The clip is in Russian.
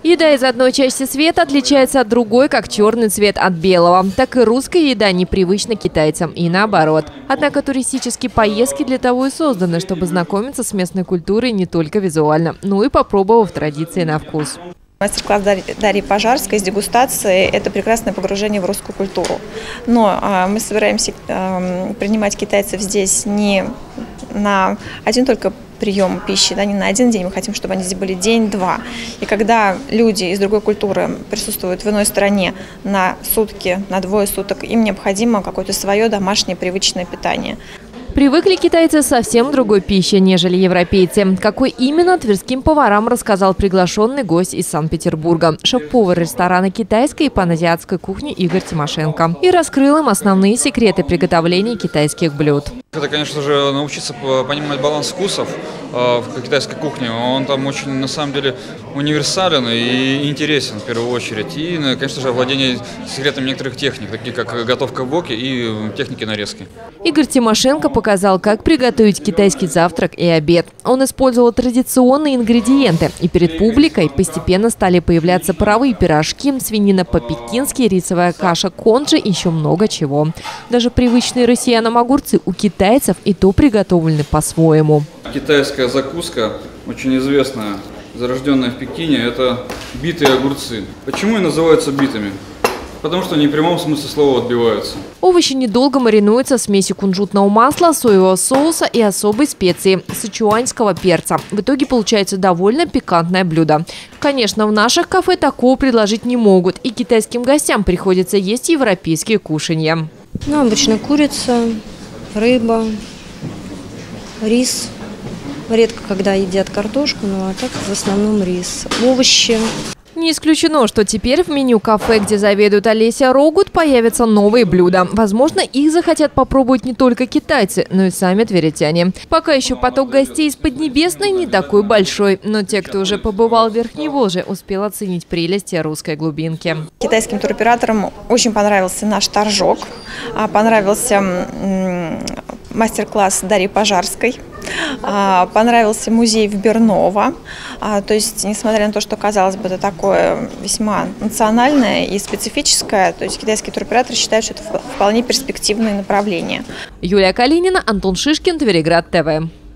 Еда из одной части света отличается от другой, как черный цвет от белого. Так и русская еда непривычна китайцам, и наоборот. Однако туристические поездки для того и созданы, чтобы знакомиться с местной культурой не только визуально, но и попробовав традиции на вкус. Мастер-класс Дарьи Пожарской с дегустацией – это прекрасное погружение в русскую культуру. Но мы собираемся принимать китайцев здесь не на один только прием пищи, да, не на один день. Мы хотим, чтобы они здесь были день-два. И когда люди из другой культуры присутствуют в иной стране на сутки, на двое суток, им необходимо какое-то свое домашнее привычное питание. Привыкли китайцы совсем другой пище, нежели европейцы. Какой именно, тверским поварам рассказал приглашенный гость из Санкт-Петербурга. Шеф-повар ресторана китайской и паназиатской кухни Игорь Тимошенко. И раскрыл им основные секреты приготовления китайских блюд. Это, конечно же, научиться понимать баланс вкусов в китайской кухне. Он там очень, на самом деле, универсален и интересен в первую очередь. И, конечно же, владение секретами некоторых техник, таких как готовка в воке и техники нарезки. Игорь Тимошенко показал, как приготовить китайский завтрак и обед. Он использовал традиционные ингредиенты. И перед публикой постепенно стали появляться паровые пирожки, свинина по-пекински, рисовая каша конджи и еще много чего. Даже привычные россиянам огурцы у китайцев и то приготовлены по-своему. Китайская закуска, очень известная, зарожденная в Пекине, это битые огурцы. Почему и называются битыми? Потому что они в прямом смысле слова отбиваются. Овощи недолго маринуются в смеси кунжутного масла, соевого соуса и особой специи – сычуаньского перца. В итоге получается довольно пикантное блюдо. Конечно, в наших кафе такого предложить не могут, и китайским гостям приходится есть европейские кушанья. Ну, обычно курица, рыба, рис. Редко когда едят картошку, ну а так в основном рис. Овощи. Не исключено, что теперь в меню кафе, где заведует Олеся Рогут, появятся новые блюда. Возможно, их захотят попробовать не только китайцы, но и сами тверитяне. Пока еще поток гостей из Поднебесной не такой большой, но те, кто уже побывал в Верхней Волжье, успел оценить прелести русской глубинки. Китайским туроператорам очень понравился наш торжок, понравился мастер-класс Дарьи Пожарской. Понравился музей в Берново. То есть, несмотря на то, что, казалось бы, это такое весьма национальное и специфическое, то есть китайские туроператоры считают, что это вполне перспективное направление. Юлия Калинина, Антон Шишкин, Твериград ТВ.